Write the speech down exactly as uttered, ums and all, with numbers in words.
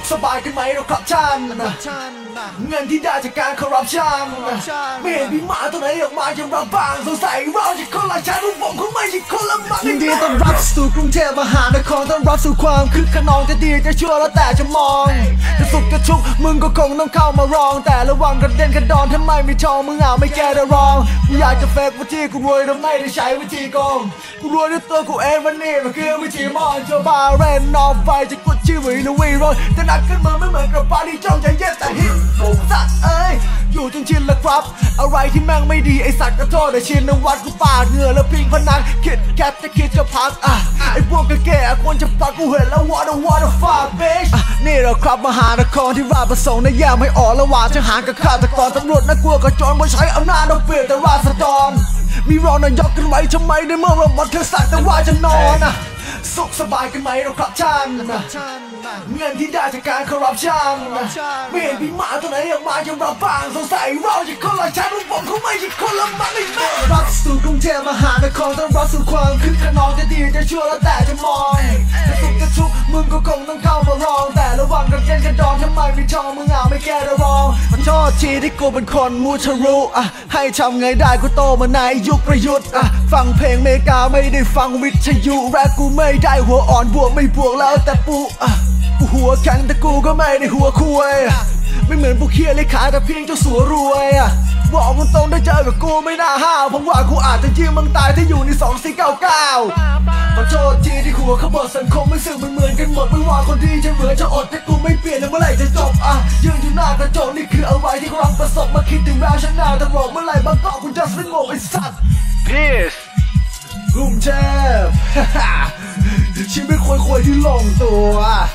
สบายกันไหมเราครับท่านเงินที่ได้จากการคอร์รัปชันไม่เห็นพี่มาตัวไหนออกมาอย่างเราบ้างสงสัยเราจะคนละชั้นพวกผมคงไม่ใช่คนละมันยินดีต้อนรับสู่กรุงเทพมหานครต้อนรับสู่ความคึกขนองจะดีจะชั่วแล้วแต่จะมองจะสุขจะทุกข์มึงก็คงต้องเข้ามารองแต่ระวังกระเด็นกระดอนทำไมไม่ชองมึงอ่ะไม่แก้ได้รองกูอยากจะเฟกวิธีกูรวยแต่ไม่ได้ใช้วิธีโกงกูรวยด้วยตัวกูเองวันนี้มันคือวิธีมองเจ้าบาเรนนอฟไฟจะกดชื่อวิลวีโรยแต่หนักขึ้นมือไม่เหมือนกับปาดีจ้องใจเย็นแต่ฮิตปุ๊บสัตว์เอ้ยอยู่จนชินละครับอะไรที่แม่งไม่ดีไอสัตว์ก็โทษแต่ชินนวัดกูปาดเหงื่อแล้วพิงพนังคิดแคทจะคิดจะพักอ่ะไอพวกแก่ๆควรจะพักกูเห็นแล้ว what a what a fuck bitch นี่เราครับมหานครที่ราชประสงค์ในแยกไม่ออกระหว่างทหารกับข้าตะกรตำรวจน่ากลัวกับโจรมาใช้อำนาจเอาเปรียบแต่ราษฎรมีรอนายกกันไว้ทำไมในเมื่อเราหมดเธอสักแต่ว่าจะนอนอ่ะสุขสบายกันไหมเราครับท่านเงินที่ได้จากการคอร์รัปชันไม่เห็นพี่มาตัวไหนออกมาอย่างเราบ้างสงสัยเราจะคนละชั้นพวกผมคงไม่ใช่คนละมันไม่แม่รับสู่กรุงเทพมหานครต้องรับสู่ความคึกขนองจะดีจะชั่วแล้วแต่จะมองจะสุขจะทุกข์มึงก็คงต้องเข้ามารองแต่ระวังกระเด็นกระดอนทำไมไม่ชองมึงอ่ะไม่แก้ได้รองมันโทษทีที่กูเป็นคนมูทะลุอ่ะให้ทำไงได้กูโตมาในยุคประยุทธ์อ่ะฟังเพลงเมกาไม่ได้ฟังวิทยุแรกกูไม่ได้หัวอ่อนบวกไม่บวกแล้วแต่ปูอ่ะกูหัวแข็งแต่กูก็ไม่ได้หัวคุยไม่เหมือนพวกเคียเลยขายแต่เพียงเจ้าสัวรวยอ่ะบอกมึงตรงได้เจอกับกูไม่น่าห้าวเพราะว่ากูอาจจะยืมมึงตายถ้าอยู่ในสองสี่เก้าเก้าขอโทษทีที่หัวเขาบอกสังคมไม่สื่อมันเหมือนกันหมดไม่ว่าคนดีจะเหมือนจะอดแต่กูไม่เปลี่ยนแล้วเมื่อไหร่จะจบอ่ะยืนอยู่หน้ากระจกนี่คืออะไรที่กำลังประสบมาคิดถึงแววฉันหน้าแต่บอกเมื่อไหร่บางกอกกูจะสงบไอ้สัตว์ Peace กรุงเทพชีวิตควยๆที่ลงตัว